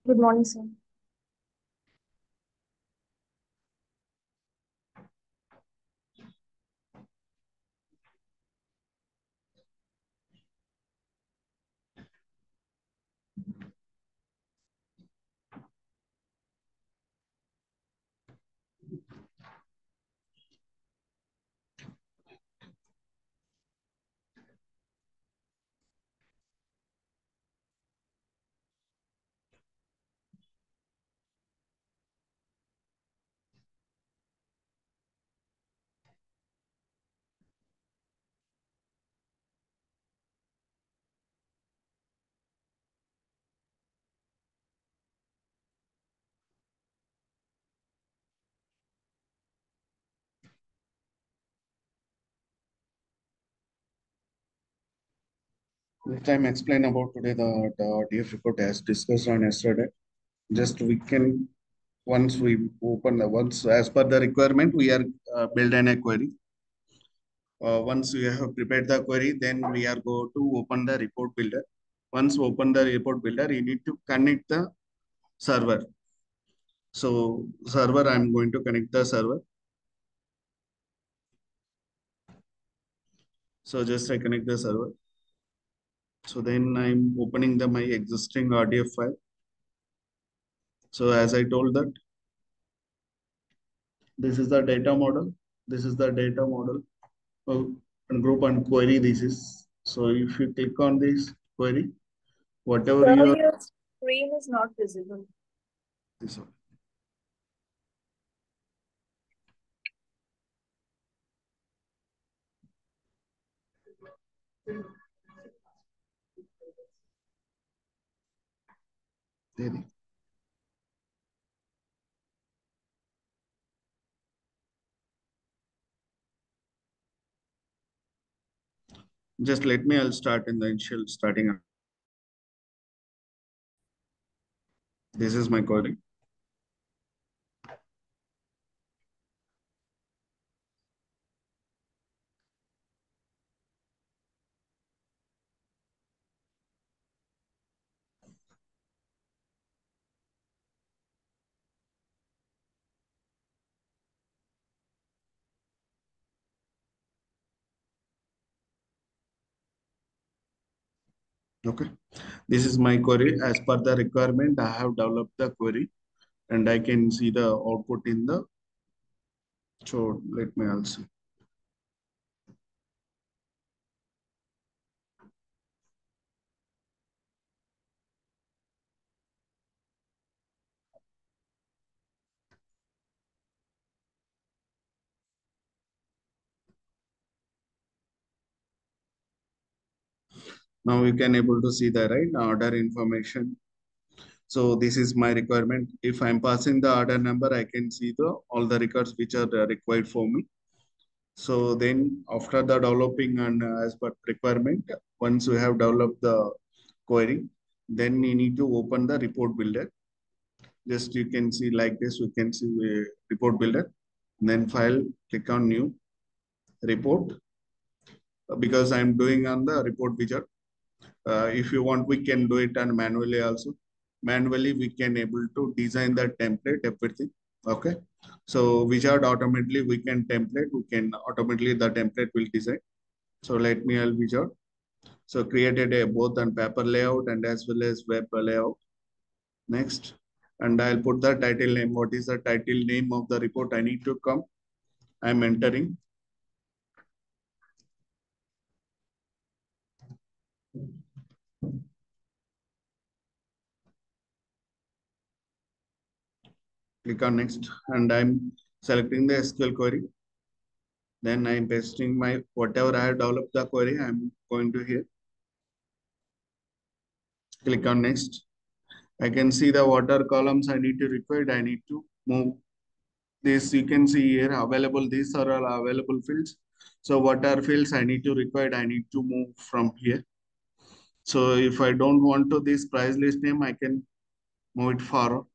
Good morning, sir. This time explain about today the DF report as discussed on yesterday. Just we can once we open the once as per the requirement we are build a query. Once we have prepared the query, then we are go to open the report builder. Once open the report builder, you need to connect the server. So server, I'm going to connect the server. So just I connect the server. So then I'm opening the my existing RDF file. So as I told that this is the data model. This is the data model. And group and query this is. So if you click on this query, whatever Sir, you are, your screen is not visible. this one. There. Just let me, I'll start in the initial starting. This is my query. Okay. This is my query. As per the requirement, I have developed the query and I can see the output in the, so let me also. Now you can able to see the right order information. So this is my requirement. If I'm passing the order number, I can see the all the records which are required for me. So then after the developing and as per requirement, once we have developed the query, then you need to open the report builder. Just you can see like this, we can see report builder, then file, click on new report because I'm doing on the report widget. If you want, we can do it and manually also. Manually, we can able to design the template, everything. Okay. So widget automatically we can template, we can automatically the template will design. So let me I'll widget. So created a both on paper layout and as well as web layout. Next. And I'll put the title name. What is the title name of the report I need to come? I'm entering. Click on next and I'm selecting the SQL query. Then I'm pasting my whatever I have developed the query. I'm going to here. Click on next. I can see the water columns I need to require. I need to move this. You can see here available. These are all available fields. So what are fields I need to require? I need to move from here. So if I don't want to this price list name, I can move it forward.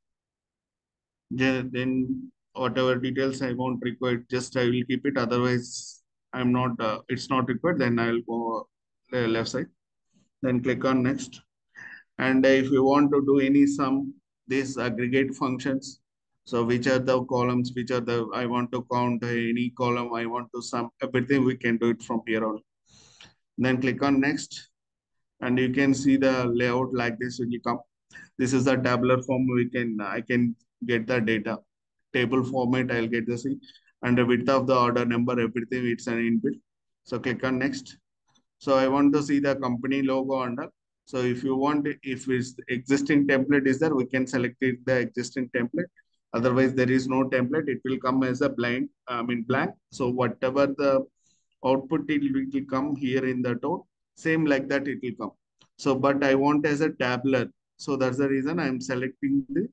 Then whatever details I won't require, just I will keep it. Otherwise, I'm not. It's not required. Then I will go left side. Then click on next. And if you want to do any sum, these aggregate functions. So which are the columns, which are the, I want to count any column, I want to sum, everything we can do it from here on. Then click on next, and you can see the layout like this when you come. This is the tabular form. I can get the data. Table format, I'll get the C. And the width of the order number, everything, it's an inbuilt. So click on next. So I want to see the company logo under. So if you want, if it's existing template is there, we can select it, the existing template. Otherwise, there is no template. It will come as a blank. So whatever the output, it will come here in the tool. Same like that, it will come. So, but I want as a tabular. So that's the reason I'm selecting the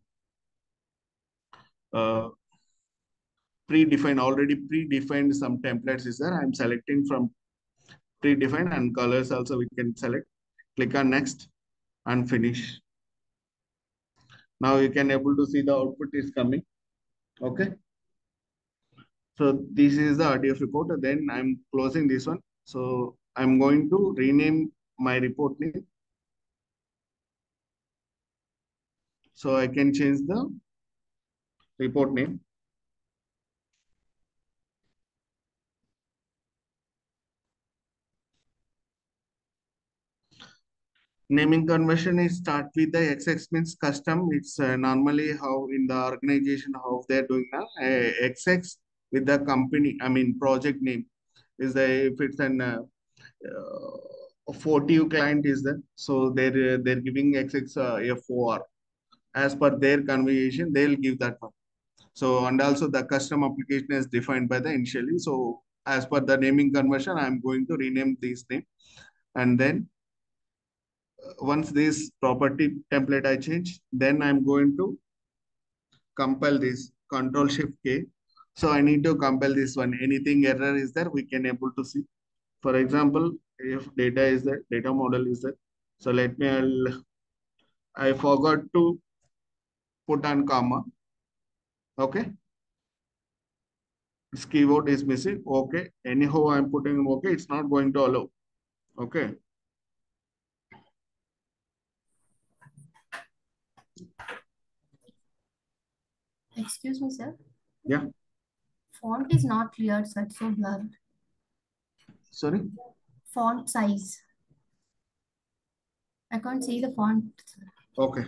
uh, already predefined some templates is there. I'm selecting from predefined, and colors also we can select. Click on next and finish. Now you can able to see the output is coming. Okay. So this is the RDF report. Then I'm closing this one. So I'm going to rename my report name. So I can change the report name. Naming convention is start with the XX means custom. It's normally how in the organization, how they're doing now. XX with the company, project name is the, if it's an FOTU client is there. So they're giving XX FOR. As per their conversation, they'll give that one. So, and also the custom application is defined by the initially. So as per the naming conversion, I'm going to rename this name. And then once this property template I change, then I'm going to compile this Control Shift K. So I need to compile this one. Anything error is there, we can able to see. For example, if data is there, data model is there. So let me, I forgot to put on comma. Okay. This keyword is missing. Okay. Anyhow, I'm putting okay. It's not going to allow. Okay. Excuse me, sir. Yeah. Font is not clear, sir. It's so blurred. Sorry. Font size. I can't see the font, sir. Okay.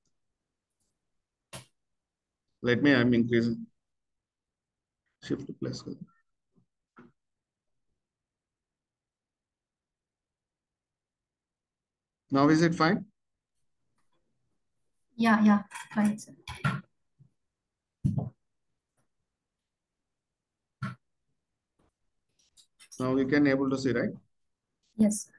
Let me, I'm increasing. Shift plus. Now is it fine? Yeah, fine, sir. Now we can able to see, right? Yes.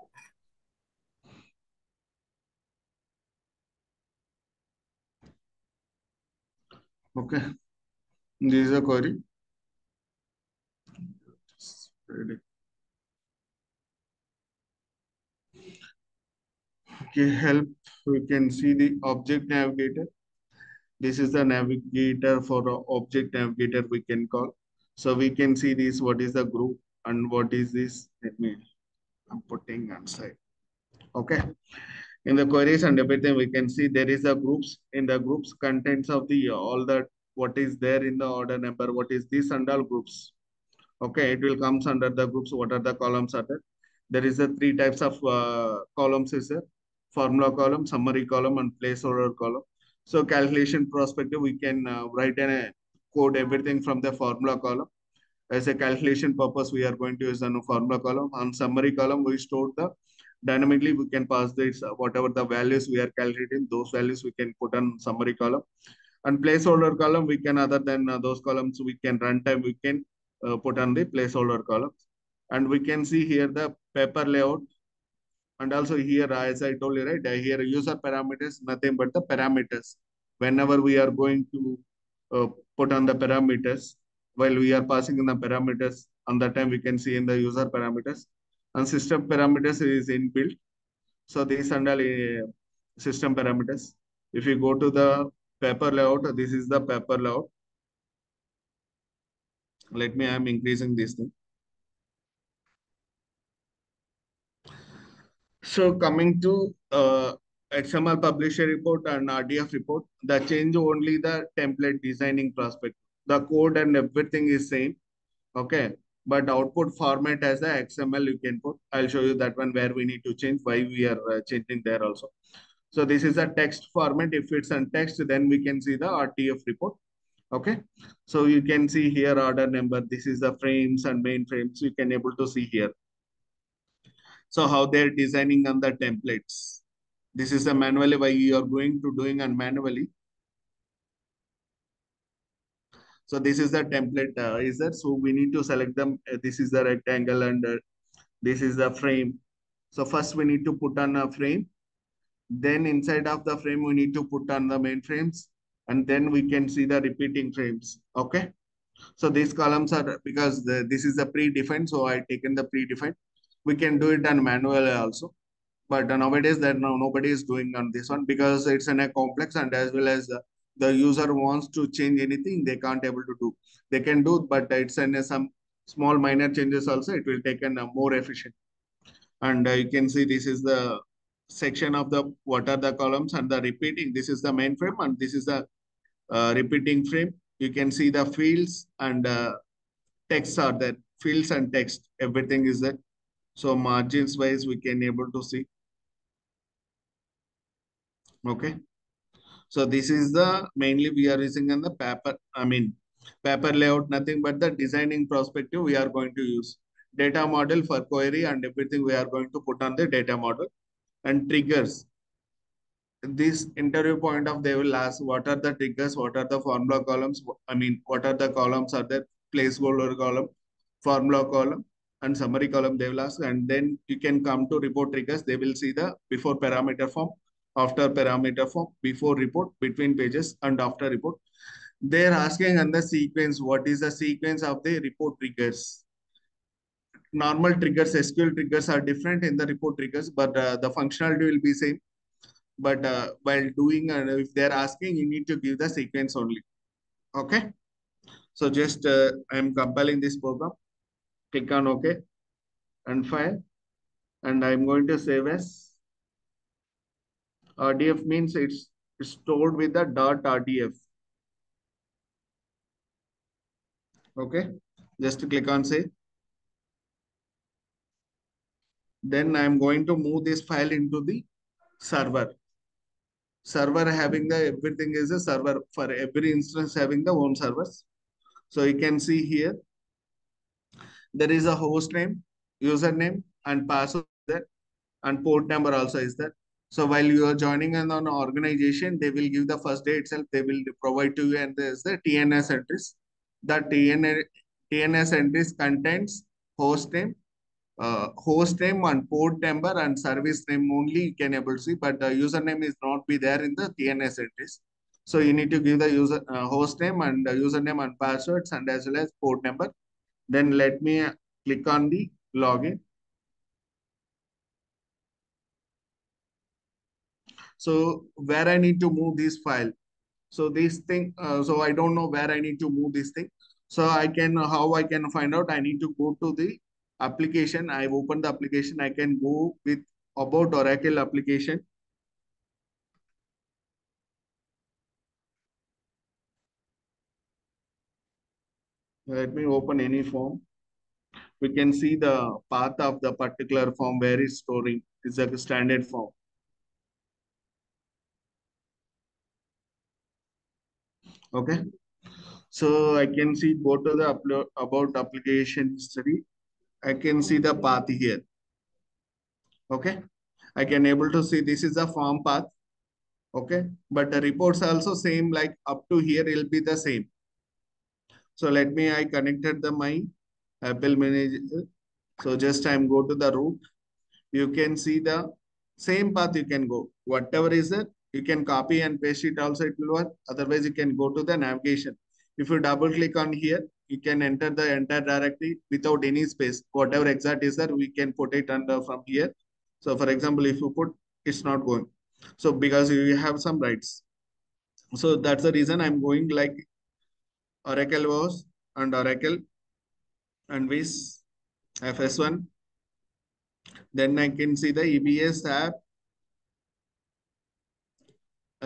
Okay. This is a query. Okay, help. We can see the object navigator. This is the navigator for the object navigator we can call. So we can see this, what is the group and what is this? I'm putting on side. Okay. In the queries and everything, we can see there is a groups. In the groups contents of the all the what is there in the order number, what is this and all groups. Okay, it will comes under the groups. What are the columns are there? There is a three types of columns is there. Formula column, summary column, and placeholder column. So calculation perspective, we can write in a code everything from the formula column. As a calculation purpose, we are going to use a formula column. On summary column, we store the dynamically, we can pass this whatever the values we are calculating, those values we can put on summary column. And placeholder column, we can, other than those columns, we can runtime, we can put on the placeholder columns. And we can see here the paper layout. And also here, as I told you, right, here user parameters, nothing but the parameters. Whenever we are going to put on the parameters, while we are passing in the parameters, on that time we can see in the user parameters. And system parameters is inbuilt. So these are all system parameters. If you go to the paper layout, this is the paper layout. Let me, I'm increasing this thing. So coming to XML publisher report and RDF report. The change only the template designing prospect. The code and everything is same. Okay. But output format as the XML you can put. I'll show you that one where we need to change, why we are changing there also. So this is a text format. If it's on text, then we can see the RTF report. Okay. So you can see here order number. This is the frames and main frames. You can able to see here. So how they're designing on the templates. This is the manually why you are going to doing on manually. So this is the template is that. So we need to select them. This is the rectangle and this is the frame. So first we need to put on a frame. Then inside of the frame, we need to put on the main frames. And then we can see the repeating frames. Okay. So these columns are because this is the predefined. So I taken the predefined. We can do it on manual also. But nowadays that nobody is doing on this one because it's in a complex and as well as the user wants to change anything, they can't able to do. They can do, but it's in some small minor changes also. It will take an more efficient. And you can see this is the section of the what are the columns and the repeating. This is the main frame and this is the repeating frame. You can see the fields and text are there. Fields and text, everything is there. So margins wise, we can able to see. Okay. So this is the mainly we are using in the paper. I mean, paper layout, nothing but the designing perspective we are going to use. Data model for query and everything we are going to put on the data model and triggers. This interview point of they will ask what are the triggers, what are the formula columns. I mean, what are the columns are there? Placeholder column, formula column, and summary column they will ask. And then you can come to report triggers. They will see the before parameter form, after parameter form, before report, between pages, and after report. They're asking on the sequence, what is the sequence of the report triggers? Normal triggers, SQL triggers are different in the report triggers, but the functionality will be same. But while doing, if they're asking, you need to give the sequence only. Okay. So just I'm compiling this program. Click on OK and file. And I'm going to save as RDF means it's stored with the .rdf. Okay. Just click on save. Then I'm going to move this file into the server. Server having the everything is a server for every instance having the own servers. So you can see here, there is a host name, username, and password there, and port number also is there. So while you are joining an organization, they will give the first day itself, they will provide to you, and there's the TNS entries. The TNS entries contains host name and port number and service name only you can able to see, but the username is not be there in the TNS entries. So you need to give the user host name and username and passwords and as well as port number. Then let me click on the login. So where I need to move this file. So this thing, so I don't know where I need to move this thing. So I can, how I can find out, I need to go to the application. I've opened the application. I can go with about Oracle application. Let me open any form. We can see the path of the particular form where it's storing. It's a standard form. Okay. So I can see go to the upload about application history. I can see the path here. Okay. I can able to see this is a form path. Okay. But the reports also same like up to here will be the same. So let me, I connected the my Apple Manager. So just I'm go to the root. You can see the same path you can go. Whatever is it, you can copy and paste it also it will work. Otherwise you can go to the navigation. If you double click on here, you can enter the entire directory without any space. Whatever exact is there, we can put it under from here. So for example, if you put, it's not going. So because you have some rights. So that's the reason I'm going like Oracle was and Oracle and this FS1. Then I can see the EBS app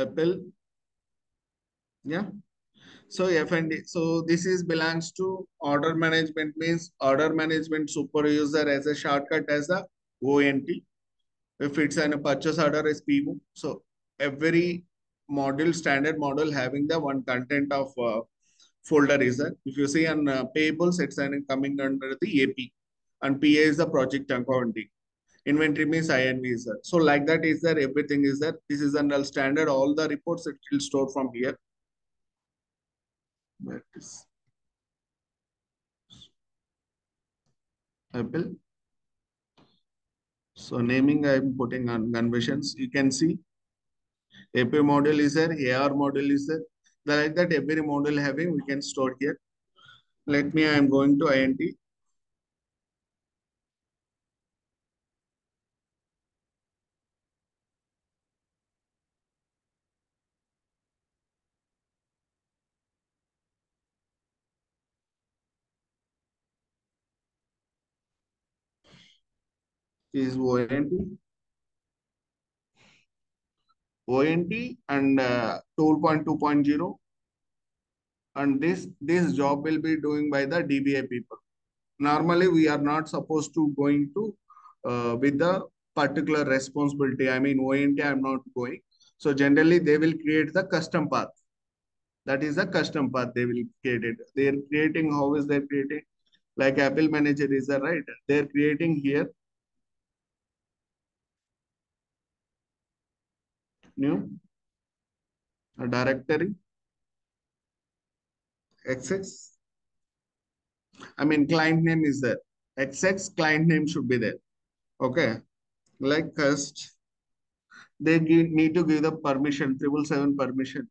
Apple. Yeah. So F&D. So this is belongs to order management, means order management super user as a shortcut as a ONT. If it's a purchase order is PO. So every module, standard module having the one content of folder is there. If you see on payables, it's coming under the AP, and PA is the project accounting. Inventory means INV is there. So like that is there, everything is there. This is under standard, all the reports it will store from here. That is Apple. So naming I'm putting on conversions. You can see AP model is there, AR model is there. Like that every model having we can store here. Let me, I am going to INT. Is ONT. ONT and tool point 2.0, and this job will be doing by the DBA people. Normally we are not supposed to going to with the particular responsibility. I mean ONT I'm not going. So generally they will create the custom path. That is the custom path they will create it. They are creating, how is they creating? Like Apple Manager is the right. They are creating here new a directory XX. I mean client name is there. XX client name should be there. Okay. Like first they need to give the permission, 777 permission.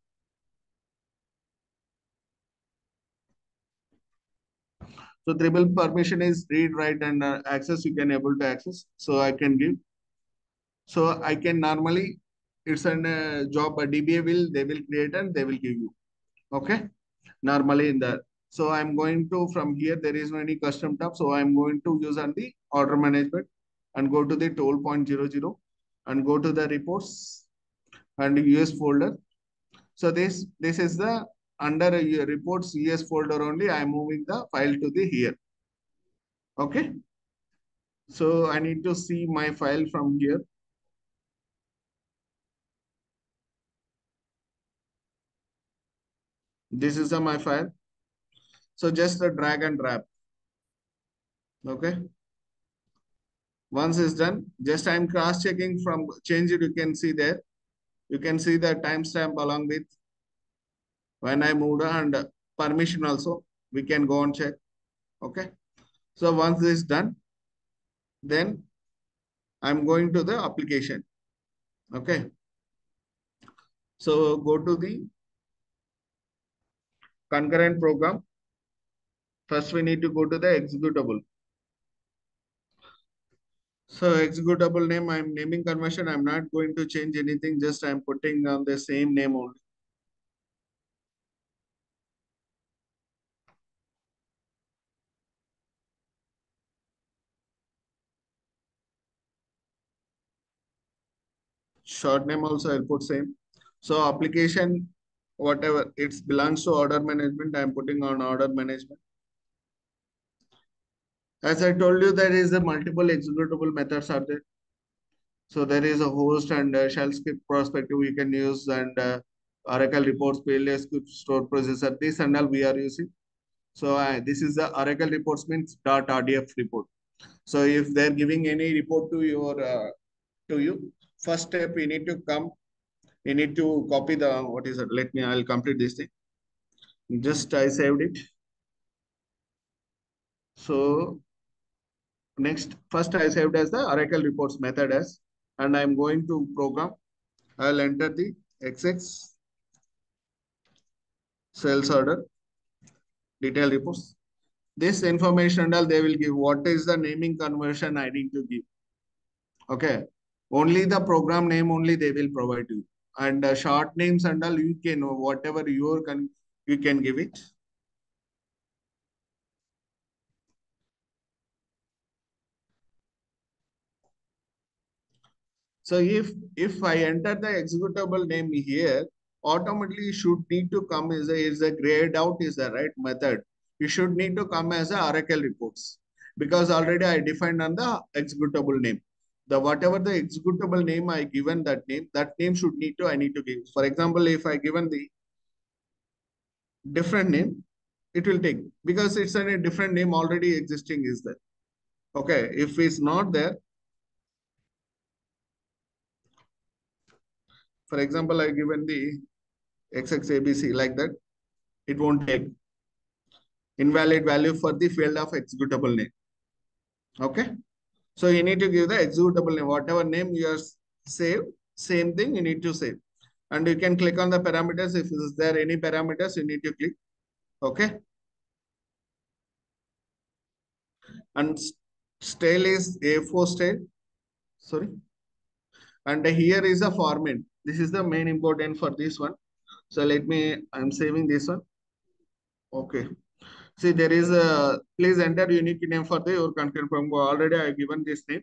So triple permission is read, write, and access. You can able to access. So I can give. So I can normally, it's a job, a DBA will, they will create and they will give you. Okay. Normally in that. So I'm going to, from here, there is no any custom tab. So I'm going to use on the order management and go to the tool point 00 and go to the reports and US folder. So this is the under reports US folder only. I'm moving the file to the here. Okay. So I need to see my file from here. This is my file. So just a drag and drop. Okay. Once it's done, just I'm cross checking from change it. You can see there. You can see the timestamp along with when I moved and permission also. We can go and check. Okay. So once this is done, then I'm going to the application. Okay. So go to the concurrent program. First, we need to go to the executable. So executable name, I'm naming conversion. I'm not going to change anything. Just I'm putting on the same name only. Short name also I'll put same. So application, whatever it belongs to order management, I'm putting on order management. As I told you, there is a multiple executable methods are there. So there is a host and shell script perspective we can use, and Oracle reports, PLA script, store processor. This and all we are using. So this is the Oracle reports means .rdf report. So if they're giving any report to your to you, first step you need to come. You need to copy the what is it? Let me. I'll complete this thing. Just I saved it. So next, first I saved as the Oracle reports method as, and I'm going to program. I'll enter the XX sales order detail reports. This information and all they will give. What is the naming conversion I need to give? Okay. Only the program name only they will provide you. And short names and all you can whatever you can give it. So if I enter the executable name here, automatically should need to come is a grayed out is the right method. It should need to come as a Oracle reports because already I defined on the executable name. The whatever the executable name I given that name should need to I need to give. For example, if I given the different name, it will take because it's a different name already existing is there. Okay, if it's not there, for example, I given the XXABC like that, it won't take invalid value for the field of executable name. Okay, so you need to give the executable name, whatever name you are saved, same thing you need to save. And you can click on the parameters. If is there any parameters, you need to click. Okay. And style is A4 style. Sorry. And here is a format. This is the main important for this one. So I'm saving this one. Okay. See, there is a, please enter unique name for the your content from already I have given this name.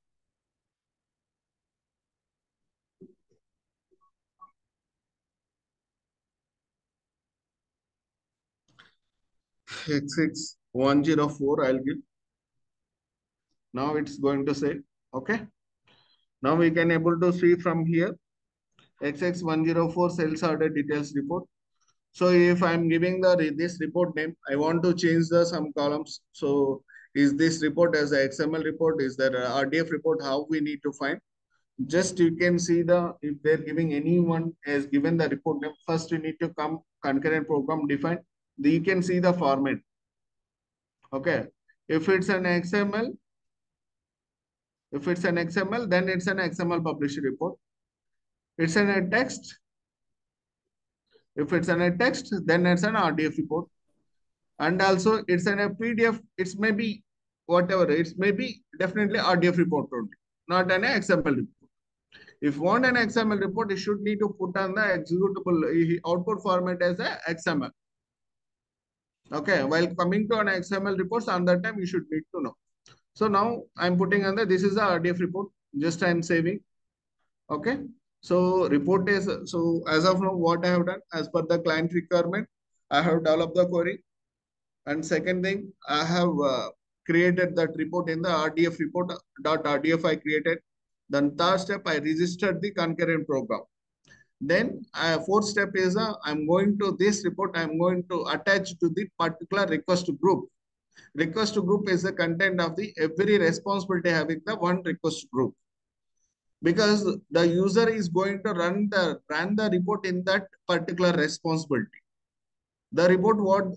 X6104 I'll give. Now it's going to say, okay. Now we can able to see from here, XX104 sales order details report. So if I'm giving this report name, I want to change the some columns. So is this report as a XML report? Is there a RDF report? How we need to find? Just you can see if they're giving anyone as given the report name, first you need to come concurrent program define. You can see the format. Okay. If it's an XML, then it's an XML published report. It's an a text. If it's an a text, then it's an RDF report. And also it's an a PDF. It's maybe whatever. It's maybe definitely RDF report only, not an XML report. If you want an XML report, you should need to put on the executable output format as a XML. Okay, while coming to an XML reports, on that time you should need to know. So now I'm putting on this is a RDF report. Just I'm saving. Okay. So report is, so as of now, what I have done as per the client requirement, I have developed the query. And second thing, I have created that report in the RDF report .rdf I created. Then third step, I registered the concurrent program. Then fourth step is I'm going to this report, I'm going to attach to the particular request group. Request group is the content of the every responsibility having the one request group. Because the user is going to run the report in that particular responsibility. The report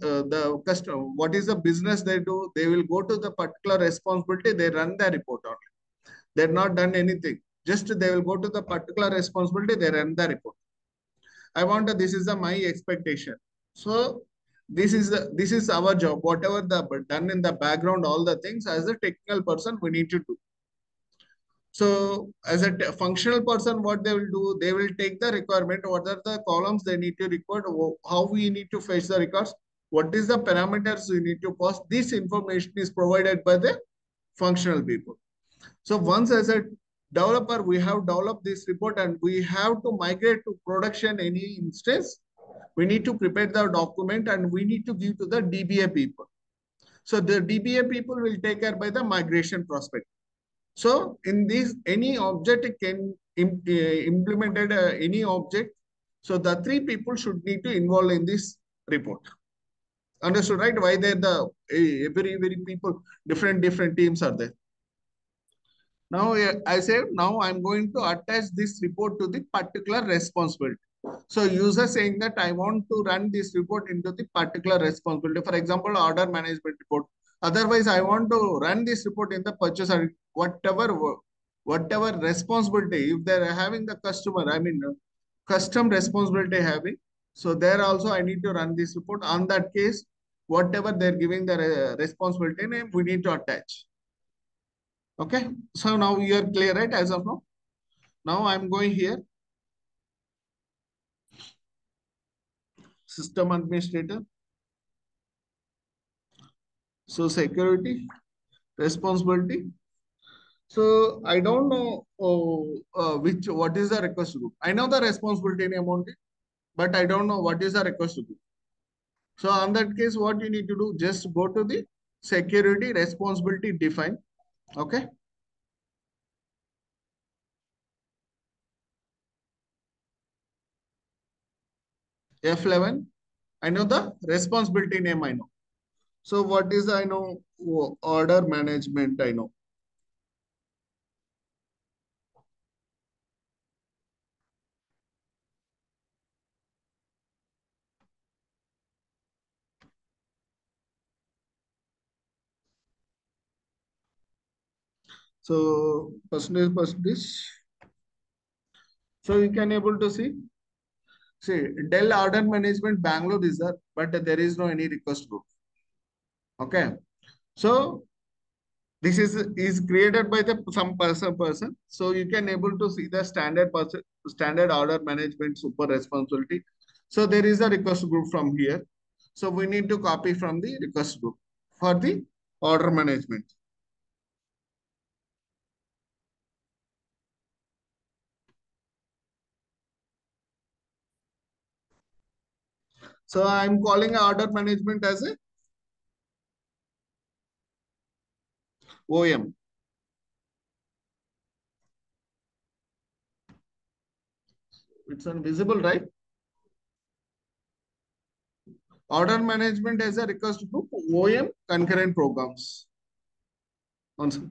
what is the business they do, they will go to the particular responsibility, they run the report only. They're not done anything. Just they will go to the particular responsibility, they run the report. I want this is my expectation. So this is our job. Whatever done in the background, all the things as a technical person we need to do. So as a functional person, what they will do, they will take the requirement, what are the columns they need to record, how we need to fetch the records, what is the parameters we need to pass. This information is provided by the functional people. So once as a developer, we have developed this report and we have to migrate to production any instance. We need to prepare the document and we need to give to the DBA people. So the DBA people will take care by the migration prospect. So in this, any object can implemented any object. So the three people should need to involve in this report. Understood, right? Why they're the every people, different teams are there. Now I say, now I'm going to attach this report to the particular responsibility. So user saying that I want to run this report into the particular responsibility. For example, order management report. Otherwise, I want to run this report in the purchase or whatever responsibility. If they're having the customer, I mean, custom responsibility having. So there also I need to run this report. On that case, whatever they're giving the responsibility name, we need to attach. Okay, so now you are clear, right? As of now. Now I'm going here. System administrator. So security, responsibility. So I don't know what is the request group. I know the responsibility name only, but I don't know what is the request group. So on that case, what you need to do, just go to the security responsibility define. Okay. F11. I know the responsibility name. I know. So what is I know order management? I know. So percentage. So you can able to see. See, Dell order management Bangalore is there, but there is no any request group. Okay. So this is created by the some person. So you can able to see the standard order management super responsibility. So there is a request group from here. So we need to copy from the request group for the order management. So I'm calling order management as a OM. It's invisible, right? Order management as a request group, OM concurrent programs. Answer.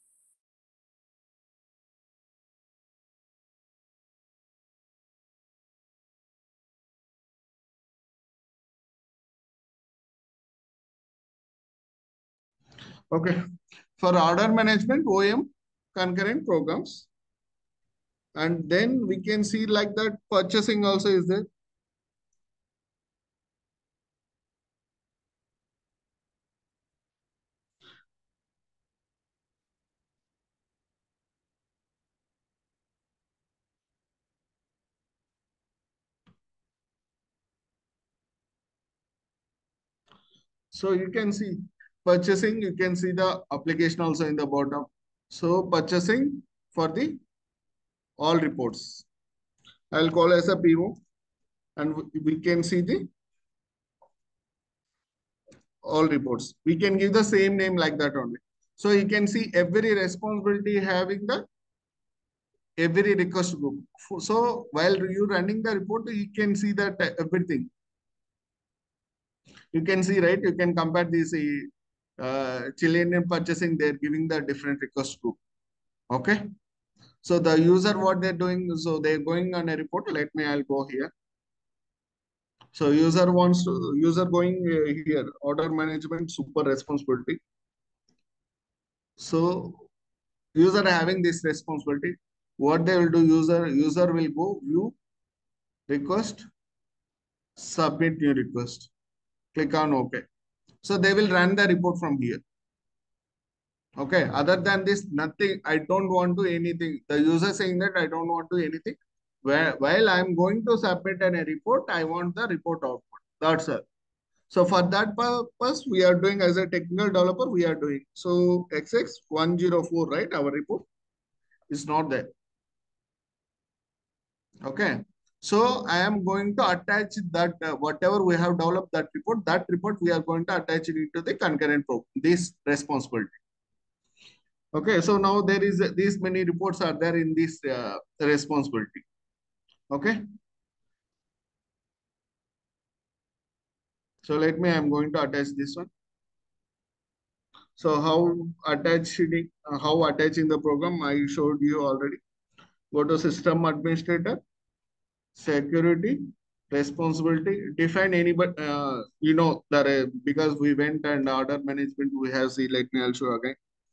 Okay. For order management, OM concurrent programs. And then we can see like that purchasing also is there. So you can see purchasing, you can see the application also in the bottom. So purchasing for the all reports. I'll call as a PO and we can see the all reports. We can give the same name like that only. So you can see every responsibility having the every request group. So while you running the report, you can see that everything. You can see, right? You can compare this Chilean purchasing, they're giving the different request group. Okay. So the user, what they're doing, so they're going on a report. Let me, I'll go here. So user going here, order management, super responsibility. So user having this responsibility, what they will do, user will go view request, submit new request, click on OK. So they will run the report from here. Okay. Other than this, nothing. I don't want to anything. The user saying that I don't want to anything. While I'm going to submit a report, I want the report output. That's it. So for that purpose, we are doing as a technical developer, we are doing. So XX104, right? Our report is not there. Okay. So I am going to attach that whatever we have developed that report we are going to attach it into the concurrent program, this responsibility. Okay, so now there is these many reports are there in this responsibility. Okay. So let me, I'm going to attach this one. So how attaching the program, I showed you already. Go to system administrator, security, responsibility, define anybody, you know, that because we went and order management, we have see, let me, I'll show again.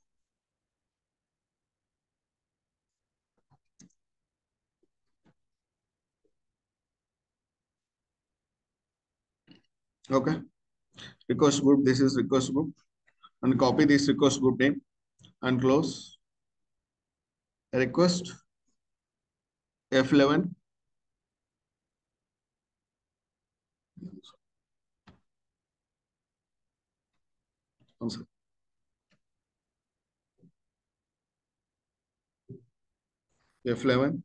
Okay. Request group, this is request group and copy this request group name and close request F11. One second. F11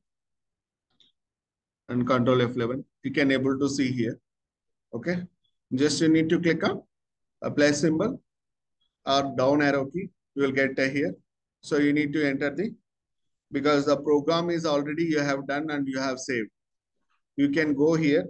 and control F11. You can able to see here. Okay. Just you need to click on a plus symbol or down arrow key. You will get here. So you need to enter because the program is already you have done and you have saved. You can go here,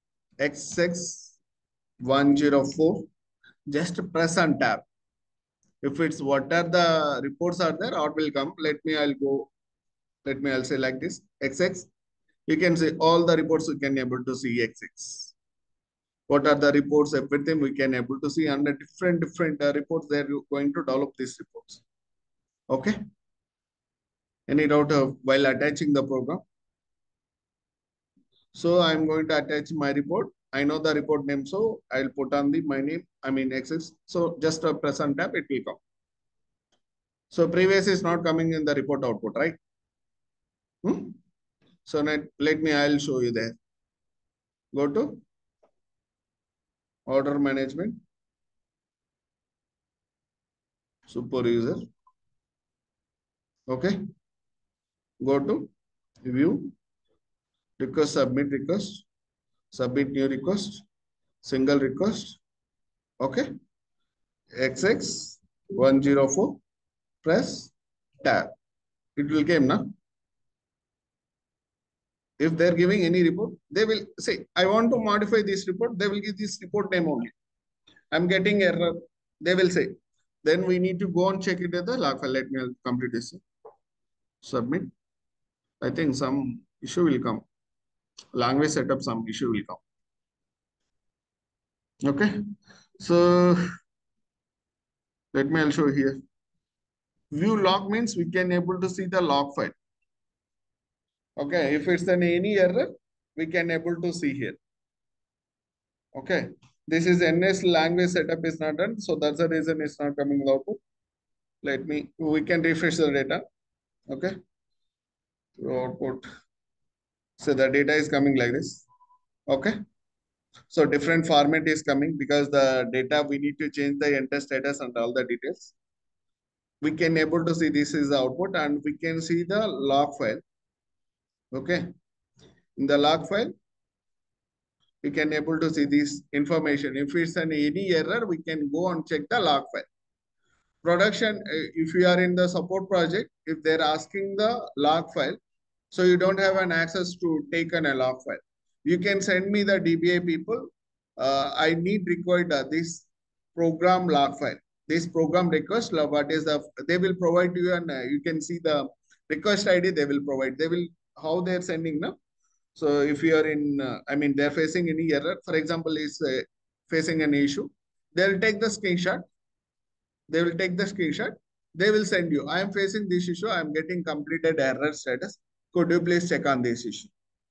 XX104, just press on tab. If it's what are the reports are there, or will come. I'll say like this, XX. You can see all the reports you can able to see XX. What are the reports, everything we can able to see under different reports. They're going to develop these reports. Okay. Any doubt while attaching the program? So I'm going to attach my report. I know the report name, so I'll put on my name, XX. So just press on tab, it will come. So previous is not coming in the report output, right? So I'll show you there. Go to order management, super user. Okay. Go to view, request, submit new request, single request. Okay. XX104, press tab. It will come now. If they're giving any report, they will say, I want to modify this report. They will give this report name only. I'm getting error. They will say, then we need to go and check it at the log file. Let me complete this. Submit. I think some issue will come. Language setup, some issue will come. Okay. So I'll show here. View log means we can able to see the log file. Okay. If it's any error, we can able to see here. Okay. This is NS language setup is not done. So that's the reason it's not coming output. We can refresh the data. Okay. Output. So the data is coming like this. Okay. So different format is coming because the data we need to change the enter status and all the details. We can able to see this is the output and we can see the log file. Okay. In the log file, we can able to see this information. If it's any error, we can go and check the log file. Production, if you are in the support project, if they're asking the log file, so you don't have an access to take a log file. You can send me the DBA people. I need required this program log file. This program request, what is they will provide you and you can see the request ID they will provide. How they're sending now. So if you are in, they're facing any error, for example, is facing an issue, they'll take the screenshot. They will take the screenshot. They will send you. I am facing this issue. I am getting completed error status. Could you please check on this issue?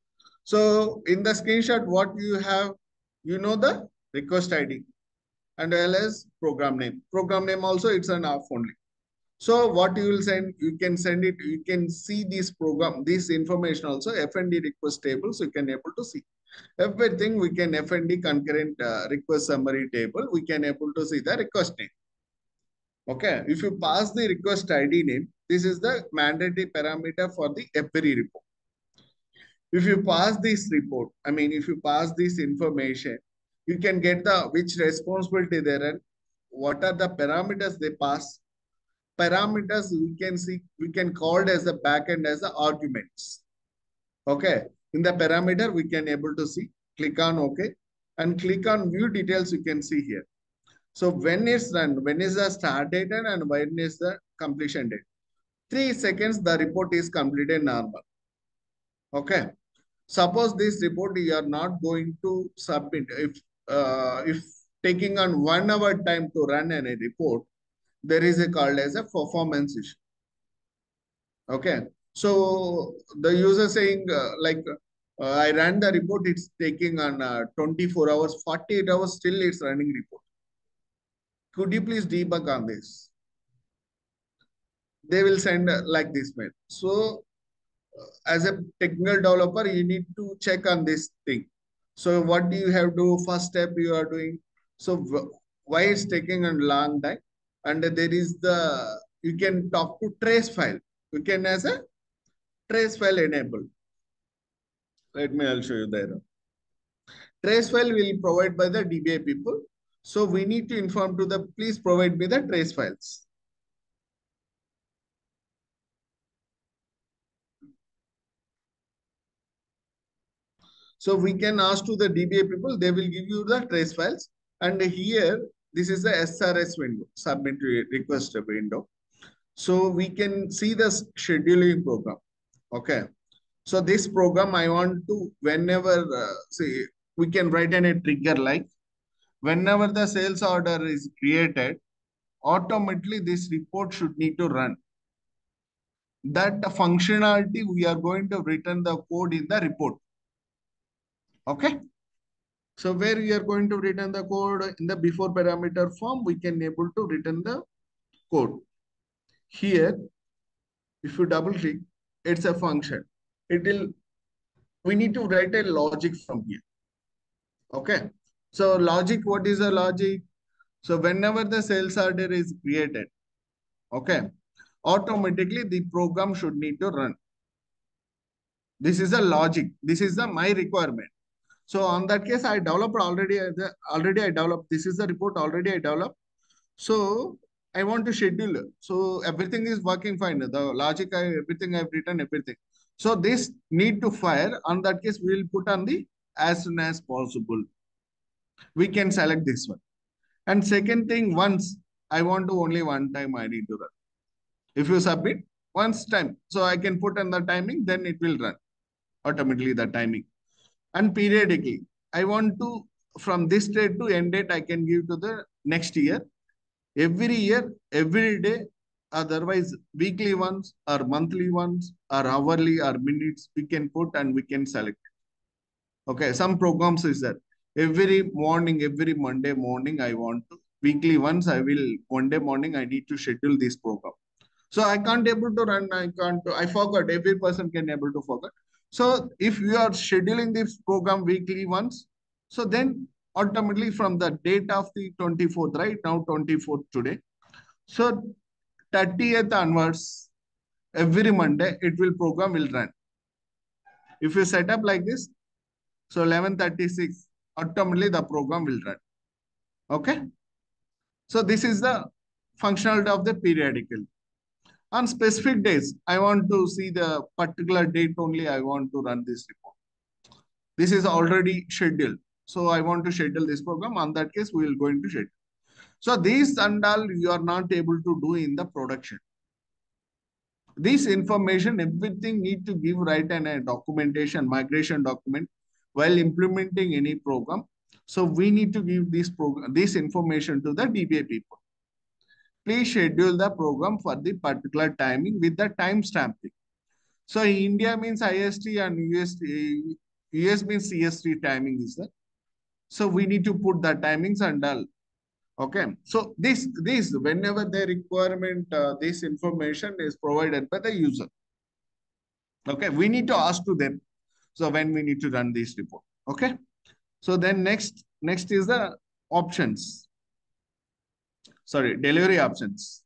So in the screenshot, what you have, the request ID and as well as program name. Program name also, it's an off only. So what you will send, you can send it, you can see this program, this information also, FND request table, so you can able to see. Everything we can FND concurrent request summary table, we can able to see the request name. Okay, if you pass the request ID name, this is the mandatory parameter for the every report. If you pass this report, if you pass this information, you can get the which responsibility there and what are the parameters they pass. Parameters we can see, we can call it as the backend as the arguments. Okay, in the parameter we can able to see, click on OK and click on view details, you can see here. So when it's run, when is the start date and when is the completion date? 3 seconds, the report is completed normal. Okay. Suppose this report you are not going to submit. If taking on 1 hour time to run any report, there is a called as a performance issue. Okay. So the user saying I ran the report, it's taking on 24 hours, 48 hours, still it's running report. Could you please debug on this? They will send like this mail. So as a technical developer, you need to check on this thing. So what do you have to do? First step you are doing. So why it's taking a long time? And there is you can talk to trace file. You can as a trace file enabled. Let me, I'll show you there. Trace file will provide by the DBA people. So we need to inform to the, please provide me the trace files. So we can ask to the DBA people, they will give you the trace files. And here, this is the SRS window, submit request window. So we can see the scheduling program. Okay. So this program I want to, whenever, see, we can write in a trigger like, whenever the sales order is created, automatically this report should need to run. That functionality, we are going to return the code in the report. Okay. So where we are going to return the code in the before parameter form, we can able to return the code. Here, if you double click, it's a function. We need to write a logic from here. Okay. So logic, what is the logic? So whenever the sales order is created, okay, automatically the program should need to run. This is the logic. This is the my requirement. So on that case, I developed already I developed. This is the report already I developed. So I want to schedule it. So everything is working fine. The logic, everything I've written, everything. So this need to fire. On that case, we will put on the as soon as possible. We can select this one. And second thing, once I want to only one time I need to run. If you submit once time, so I can put on the timing, then it will run automatically the timing. And periodically, I want to, from this date to end date, I can give to the next year. Every year, every day, otherwise weekly ones or monthly ones or hourly or minutes, we can put and we can select. Okay, some programs is that every morning, every Monday morning, I want to, weekly once I will, Monday morning, I need to schedule this program. So I can't able to run, I forgot, every person can able to forget. So if you are scheduling this program weekly once, so then automatically from the date of the 24th, right now 24th today. So 30th onwards, every Monday, program will run. If you set up like this, so 11:36, automatically the program will run. Okay. So this is the functionality of the periodical. On specific days, I want to see the particular date only I want to run this report. This is already scheduled. So I want to schedule this program. On that case, we will go into schedule. So these and all you are not able to do in the production. This information, everything need to give right and a documentation, migration document while implementing any program. So we need to give this information to the DBA people. Please schedule the program for the particular timing with the time stamping. So India means IST and US means CST timing is that. So we need to put the timings and all. Okay. So this whenever the requirement, this information is provided by the user. Okay. We need to ask to them. So when we need to run this report. Okay. So then next is the options. Sorry, delivery options.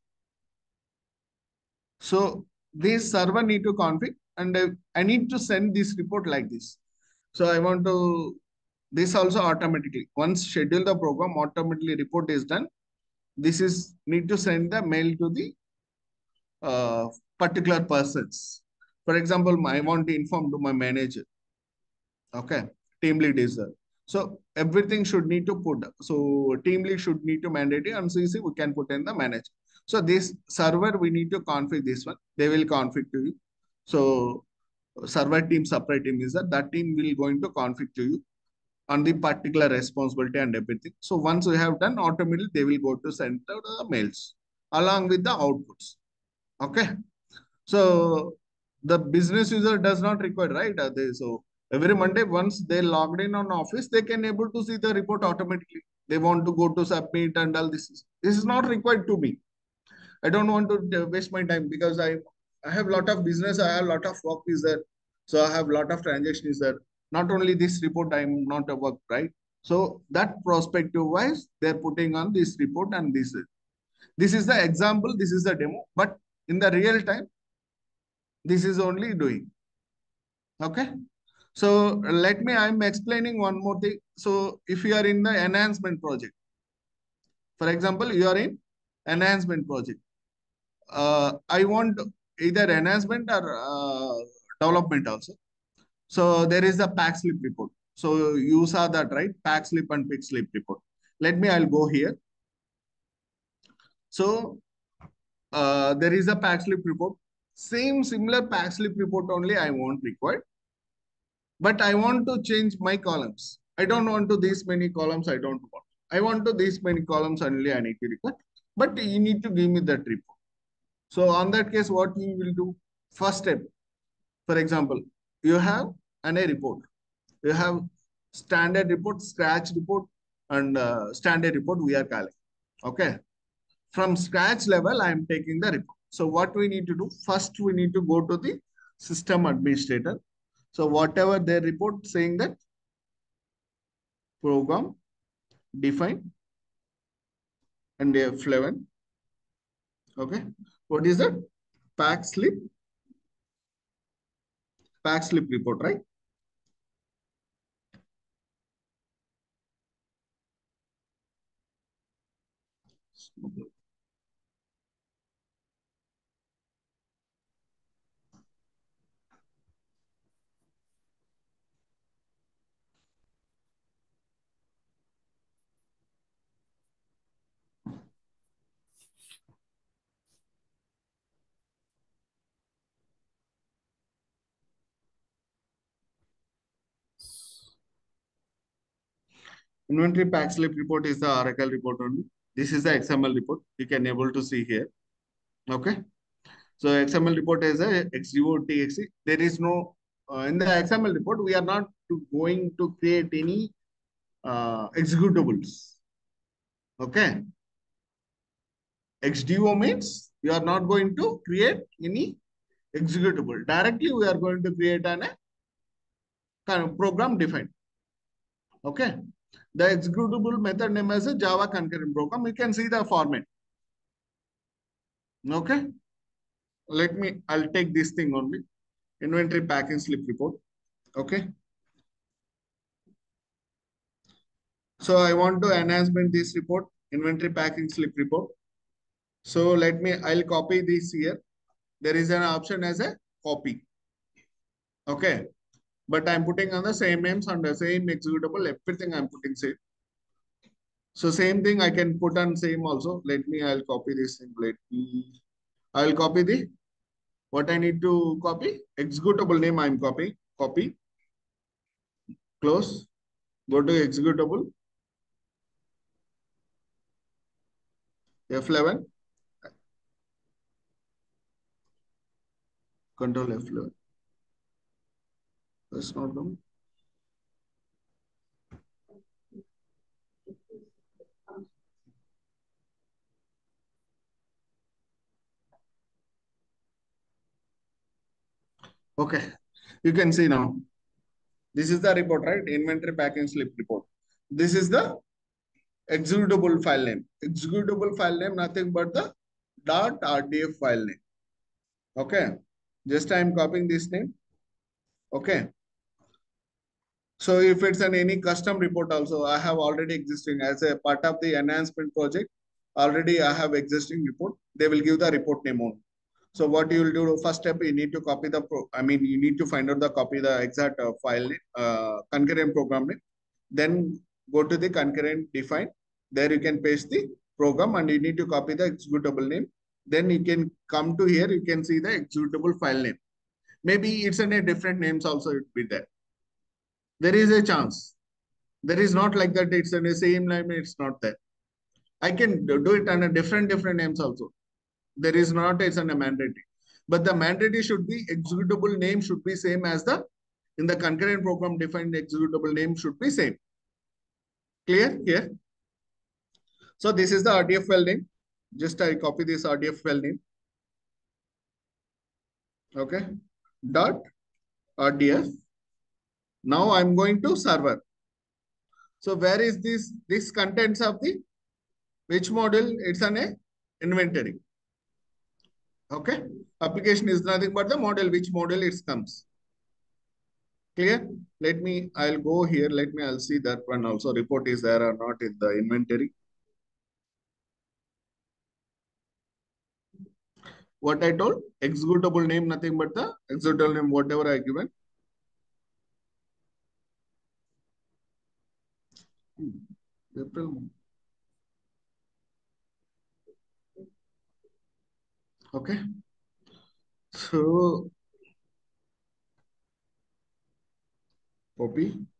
So this server need to config and I need to send this report like this. So I want to, this also automatically, once schedule the program, automatically report is done. This is need to send the mail to the particular persons. For example, I want to inform to my manager. Okay, team lead is there. So everything should need to put. So team lead should need to mandate it and CC we can put in the manager. So this server we need to config this one. They will config to you. So server team separate team is that team will going to config to you on the particular responsibility and everything. So once we have done, automatically they will go to send the mails along with the outputs. Okay. So the business user does not require, right? So every Monday, once they logged in on Office, they can able to see the report automatically. They want to go to submit and all this. This is not required to me. I don't want to waste my time because I have a lot of business. I have a lot of work is there. So I have a lot of transactions there. Not only this report, I'm not a work, right? So that perspective wise, they're putting on this report and this is the example. This is the demo. But in the real time, this is only doing. Okay. So I'm explaining one more thing. So if you are in the enhancement project, for example, you are in enhancement project. I want either enhancement or development also. So there is a pack slip report. So you saw that, right? Pack slip and pick slip report. I'll go here. So there is a pack slip report. Similar pack slip report only I won't require. But I want to change my columns. I don't want to these many columns. I don't want. I want to these many columns only I need to require. But you need to give me that report. So on that case, what you will do? First step, for example, you have an A report. You have standard report, scratch report, and standard report we are calling. Okay. From scratch level, I am taking the report. So what we need to do? First, we need to go to the system administrator. So whatever their report saying that program define and F11. Okay. What is that? Pack slip report, right? Inventory pack slip report is the Oracle report only. This is the XML report. You can able to see here. Okay. So XML report is a XDO.txt. There is no, in the XML report, we are not going to create any executables. Okay. XDO means we are not going to create any executable. Directly, we are going to create an kind of program defined. Okay. The executable method name is a Java concurrent program. You can see the format. Okay. I'll take this thing only. Inventory packing slip report. Okay. So I want to enhancement this report, inventory packing slip report. So I'll copy this here. There is an option as a copy. Okay. But I'm putting on the same names and the same executable, everything I'm putting same. So same thing I can put on same also. I'll copy this thing. I'll copy what I need to copy? Executable name I'm copying. Copy. Close. Go to executable. F11. Control F11. That's not done. Okay, you can see now. This is the report, right? Inventory packing slip report. This is the executable file name. Executable file name, nothing but the .rdf file name. Okay, just I am copying this name. Okay. So if it's any custom report also, I have already existing as a part of the enhancement project. Already I have existing report. They will give the report name on. So what you will do, first step, you need to copy you need to find out the exact file name, concurrent program name. Then go to the concurrent define. There you can paste the program and you need to copy the executable name. Then you can come to here, you can see the executable file name. Maybe it's in a different names also it will be there. There is a chance. There is not like that it's in the same name, it's not there. I can do it on a different names also. There is not, it's a mandatory. But the mandatory should be executable name should be same as in the concurrent program defined executable name should be same. Clear here? So this is the RDF file name. Just I copy this RDF file name. Okay. .rdf. Now I'm going to server. So where is this contents of the which module? It's an inventory. Okay. Application is nothing but the model, which model it comes. Clear? I'll go here. I'll see that one also. Report is there or not in the inventory. What I told? Executable name, nothing but the executable name, whatever I given. April. Okay. So, copy.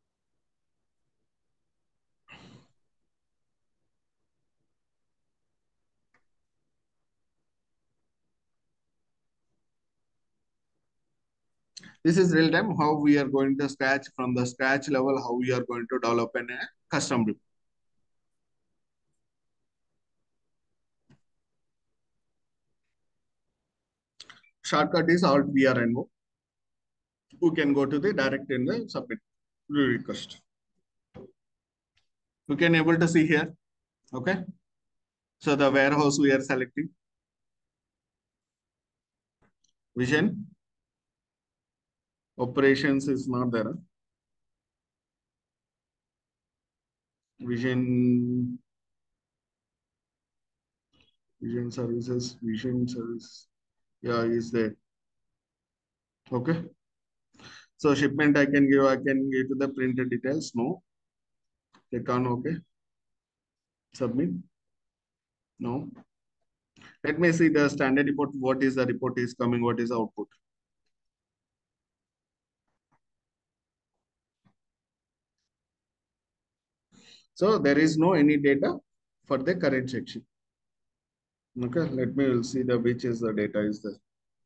This is real time how we are going to scratch from the scratch level, how we are going to develop a custom report. Shortcut is Alt VRNO. You can go to the direct in the submit request. You can able to see here. Okay. So the warehouse we are selecting. Vision. Operations is not there. Vision. Vision services. Vision service. Yeah, is there. Okay. So shipment I can give to the printed details. No. Click on OK. Submit. No. Let me see the standard report. What is the report is coming? What is the output? So there is no any data for the current section. Okay, let me will see the which is the data is there.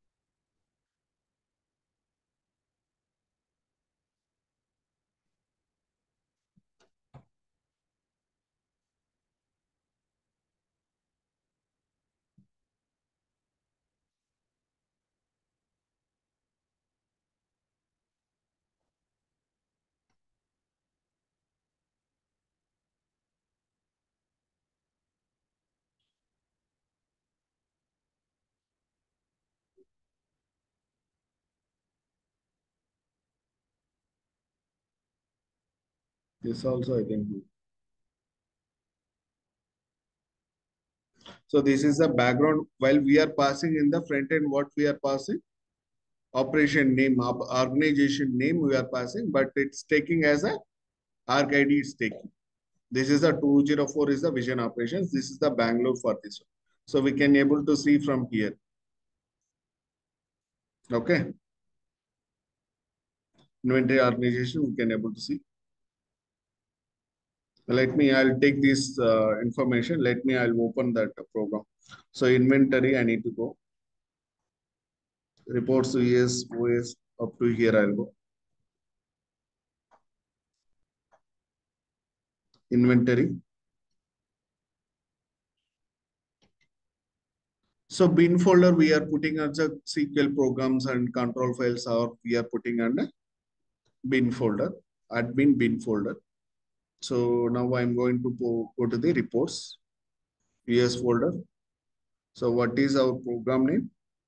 This also I can do. So this is the background while we are passing in the front end, what we are passing? Operation name, organization name we are passing, but it's taking as a ARC ID is taking. This is the 204 is the vision operations. This is the Bangalore for this one. So we can able to see from here. Okay. Inventory organization, we can able to see. I'll take this information. I'll open that program. So inventory, I need to go. Reports US, OS, up to here I'll go. Inventory. So bin folder, we are putting as a SQL programs and control files, or we are putting under bin folder, admin bin folder. So now I'm going to go to the reports, US folder. So what is our program name?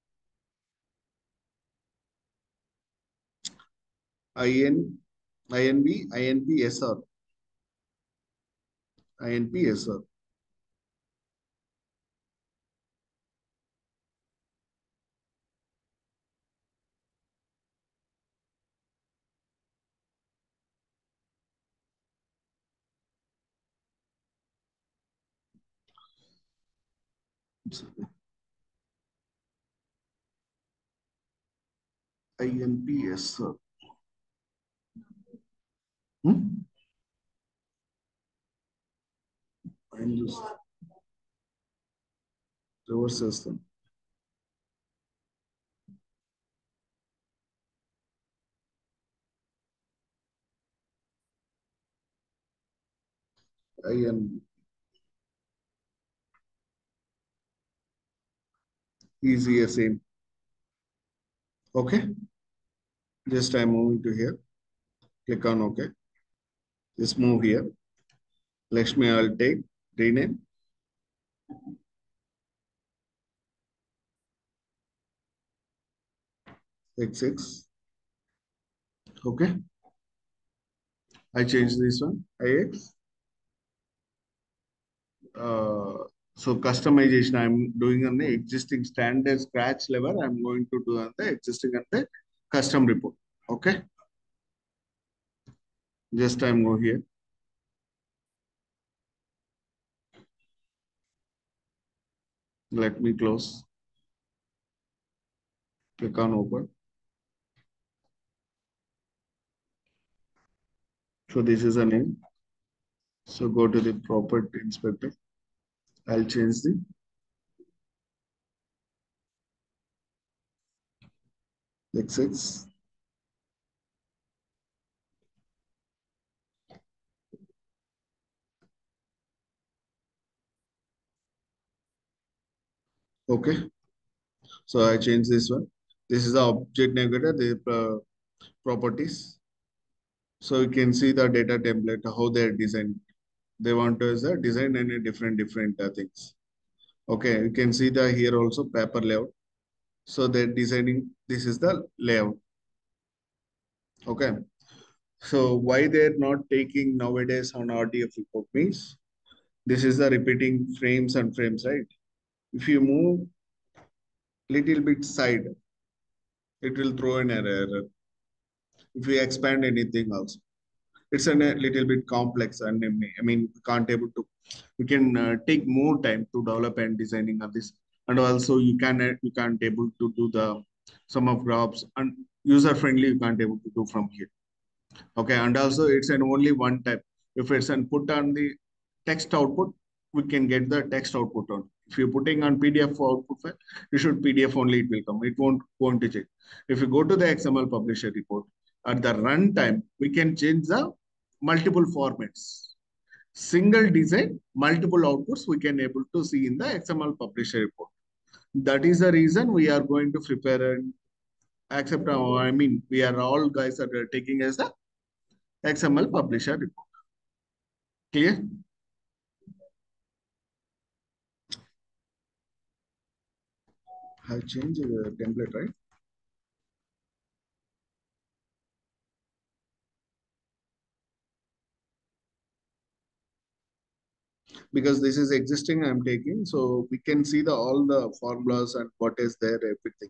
INPSR. INPSR. INPSR. I'm just reverse system. IN easier same. Okay. Just I'm moving to here. Click on OK. Just move here. Lakshmi, I'll take rename. X6. Okay. I changed this one, IX. So customization, I'm doing on the existing standard scratch level. I'm going to do on the existing and the custom report. Okay. Just I'm go here. Let me close. Click on open. So this is a name. So go to the property inspector. I'll change the XX. Okay. So I changed this one. This is the object negative, the properties. So you can see the data template, how they're designed. They want to use a design and a different things. Okay, you can see the here also paper layout. So they're designing, this is the layout. Okay. So why they're not taking nowadays on RDF report means this is the repeating frames and frames, right? If you move little bit side, it will throw an error. If you expand anything also, it's a little bit complex and I mean, we can't able to, we can take more time to develop and designing of this. And also you can't able to do the sum of graphs and user friendly, you can't able to do from here. Okay, and also it's an only one type. If it's an put on the text output, we can get the text output on. If you're putting on PDF output file, you should PDF only it will come. It won't going to change. If you go to the XML publisher report, at the runtime, we can change the multiple formats. Single design, multiple outputs we can able to see in the XML publisher report. That is the reason we are going to prepare and accept. I mean, we are all guys are taking as the XML publisher report. Clear? I'll change the template, right? Because this is existing, I'm taking, so we can see the all the formulas and what is there, everything.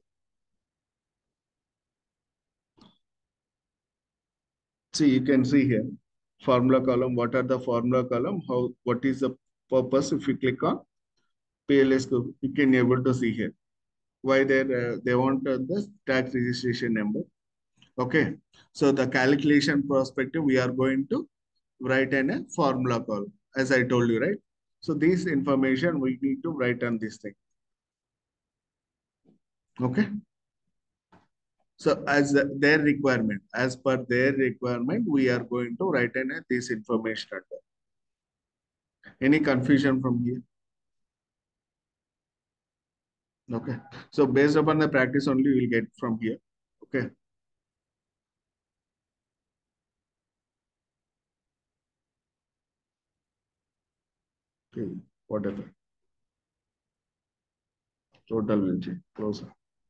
See, you can see here, formula column, what are the formula column, how, what is the purpose. If you click on PLS, you can able to see here why they want the tax registration number. Okay, so the calculation perspective, we are going to write in a formula column, as I told you, right? So this information we need to write on this thing. Okay. So as their requirement, as per their requirement, we are going to write in this information. Any confusion from here? Okay. So based upon the practice only, we'll get from here. Okay. Okay. Whatever. Total will change. Closer.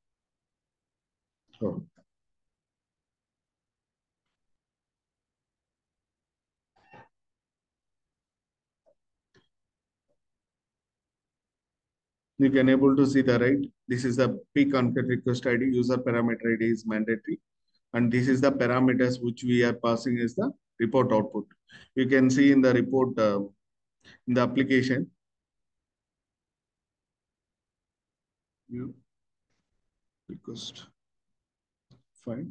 Oh. You can able to see the right. This is the p-config request ID. User parameter ID is mandatory. And this is the parameters which we are passing is the report output. You can see in the report, in the application. You request. Fine.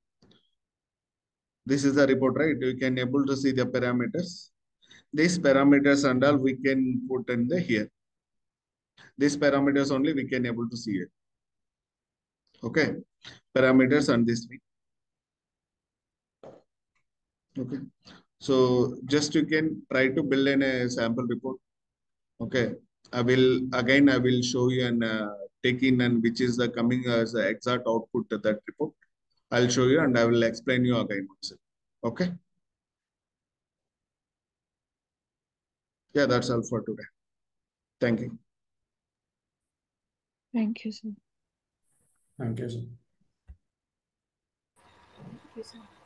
This is the report, right? You can able to see the parameters. These parameters and all we can put in the here. These parameters only we can able to see it. Okay. Parameters and this week. Okay. So just you can try to build in a sample report. Okay. I will show you and take in and which is the coming as the exact output of that report. I'll show you and I will explain you again. Okay. Yeah, that's all for today. Thank you. Thank you, sir. Thank you, sir. Thank you, sir.